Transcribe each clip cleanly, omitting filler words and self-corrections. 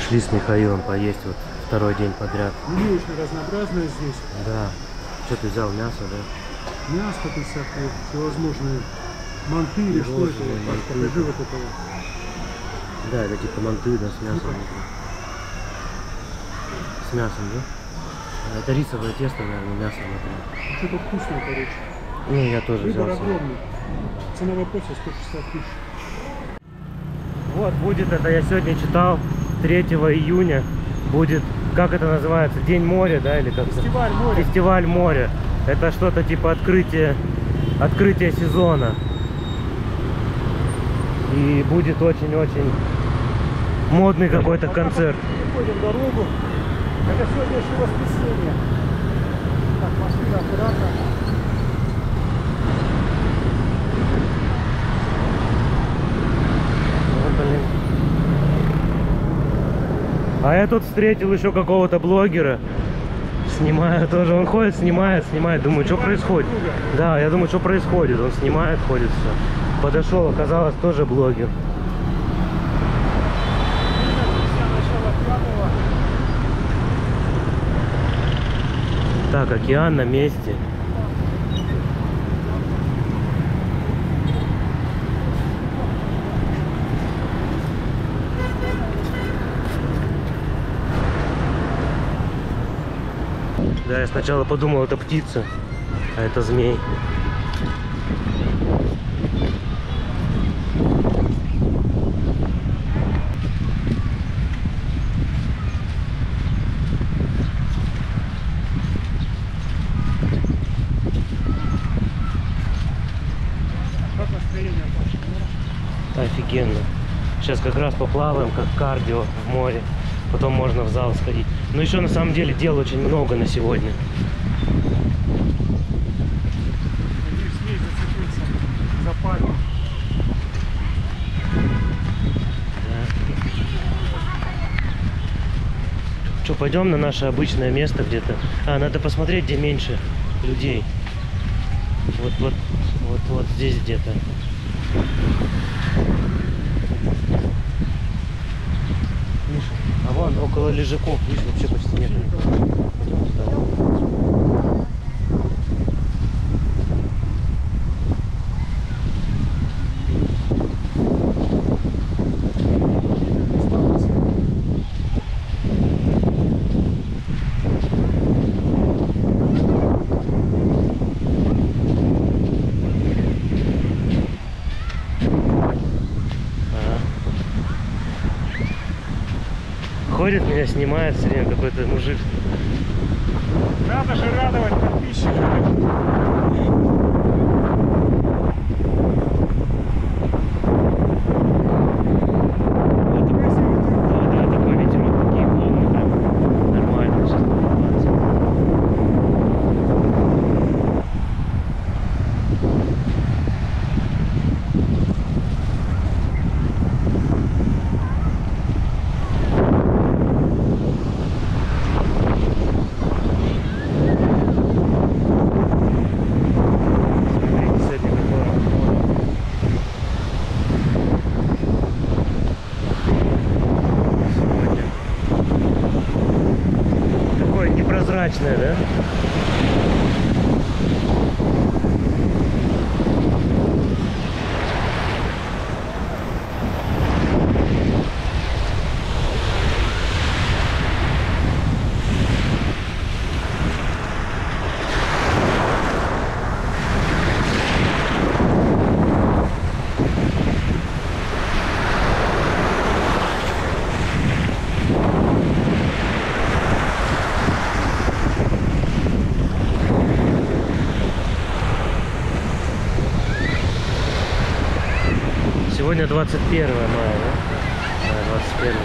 Пришли с Михаилом поесть вот второй день подряд. Меню очень разнообразное здесь. Да. Что ты взял? Мясо, да? Мясо тут всякие, всевозможные манты или что это? Паш, покажи вот это вот. Да, это типа манты, да, с мясом. С мясом, да? А это рисовое тесто, наверное, мясо внутри. Что-то вкусное, короче. Ну, я тоже взял. Выбор огромный. Цена вопроса 160 тысяч. Вот будет это, я сегодня читал, 3 июня будет, как это называется, День моря, да, или как? Фестиваль моря. Фестиваль моря. Это что-то типа открытие сезона. И будет очень-очень модный какой-то концерт. Переходим дорогу. Это сегодня еще воскресенье. Так, машина аккуратно. Блин. А я тут встретил еще какого-то блогера. Снимаю тоже. Он ходит, снимает. Думаю, что происходит. Да, я думаю, что происходит. Он снимает, ходит, все. Подошел, оказалось, тоже блогер. Так, океан на месте. Да, я сначала подумал, это птица, а это змей. Как настроение, Паша? Офигенно. Сейчас как раз поплаваем, как кардио в море. Потом можно в зал сходить. Но еще на самом деле дел очень много на сегодня. Змей зацепился за палец. Что, пойдем на наше обычное место где-то? А, надо посмотреть, где меньше людей. Вот здесь где-то. Миша, а вон около лежаков, видишь, вообще почти нет никого. Пойдем туда. Ходит, меня снимает все время какой-то мужик. Надо же радовать подписчиков. Да, такой ветерок, такие волны, так нормально сейчас купаться. Непрозрачная, да? Сегодня 21 мая, да? Да, 21.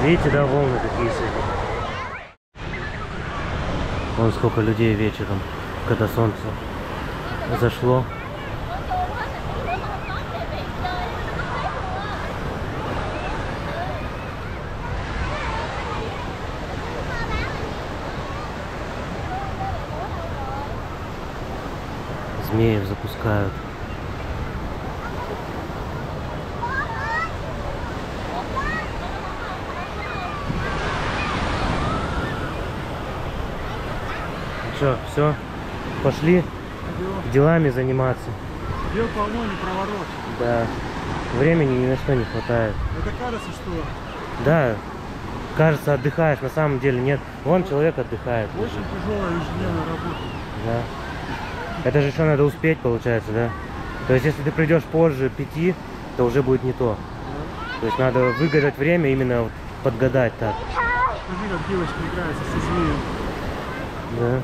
Видите, да, волны какие с этим. Вон сколько людей вечером, когда солнце зашло. Змеев запускают. Что, все? Пошли делами заниматься. Дел полно, не проворот. Да. Времени ни на что не хватает. Это кажется, что Да. Кажется, отдыхаешь, на самом деле нет. Вон человек отдыхает. очень тяжелая ежедневная работа. Да. Это же еще надо успеть, получается, да? То есть, если ты придешь позже 5, то уже будет не то. То есть, надо выгадать время, именно вот подгадать так. Смотри, как девочка играется со змеем. Да.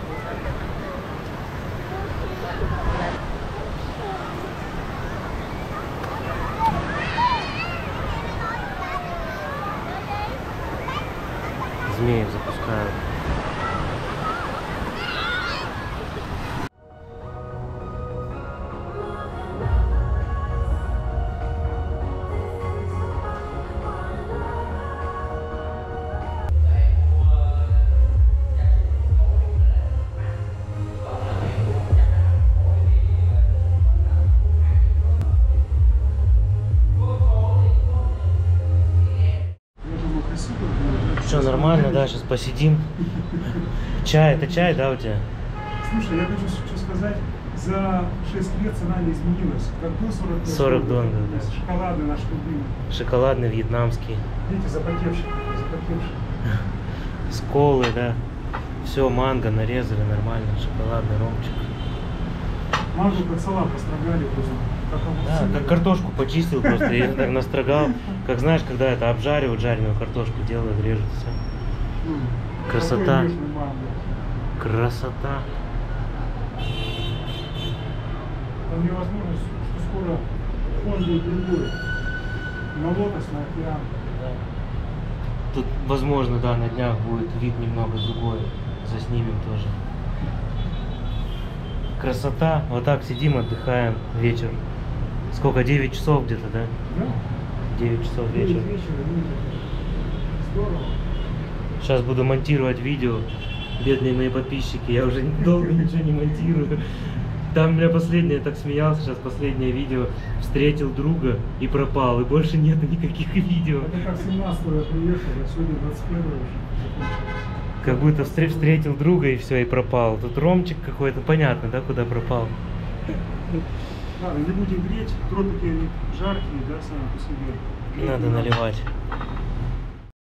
Змеев запускают. Что, нормально, да, сейчас посидим. Чай, это чай, да, у тебя? Слушай, я хочу что сказать. За 6 лет цена не изменилась. Как был 40 дон, да. Шоколадный наш любимый. Шоколадный, вьетнамский. Видите, запотевший. Сколы, да. Все, манго нарезали, нормально, шоколадный ромчик. Манго как салат построгали просто. Да, как картошку почистил просто, я так настрогал. Как знаешь, когда это обжаривают, жареную картошку делают, режут все. Красота. Красота. Там невозможно, что скоро фон будет другой. На лотос, на океан. Тут, возможно, да, на днях будет вид немного другой. Заснимем тоже. Красота. Вот так сидим, отдыхаем вечер. Сколько? 9 часов где-то, да? Да? 9 часов вечера. Здорово. Сейчас буду монтировать видео. Бедные мои подписчики, я уже долго ничего не монтирую. Там у меня последнее, так смеялся, сейчас последнее видео. Встретил друга и пропал, и больше нету никаких видео. Это как 17-го я приехал, а сегодня 21-го уже. Как будто встретил друга и все, и пропал. Тут ромчик какой-то, понятно, да, куда пропал. Ладно, не будем греть, тропики жаркие, да, сами по себе. Надо наливать.